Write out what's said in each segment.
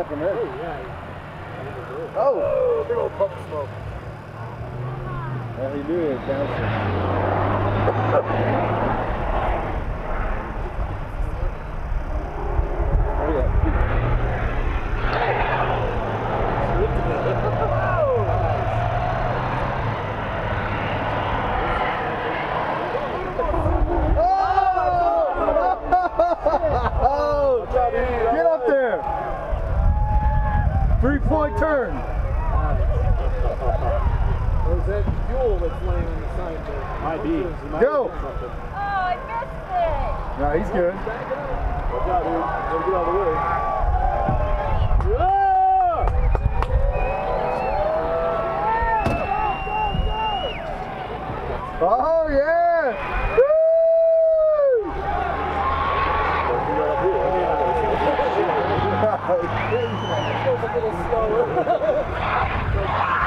back from it. Oh, yeah. Oh! Big old puff of smoke. All he knew was bouncing. Oh yeah. Oh! Get up there! 3-point turn. Or is that fuel that's laying on the side there? Might be. Go! Oh, I missed it! No, he's good. Watch out, dude. Gotta get out of the way. Oh yeah! Woo!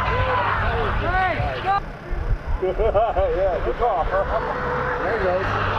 Yeah, good call. There he goes.